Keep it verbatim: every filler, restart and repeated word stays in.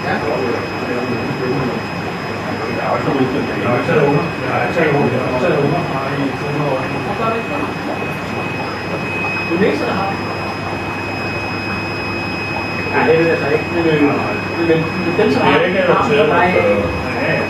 Du læser det her? Nej, det ved jeg så ikke. Men, men dem, som har... Jeg er ikke adopteret. Nej.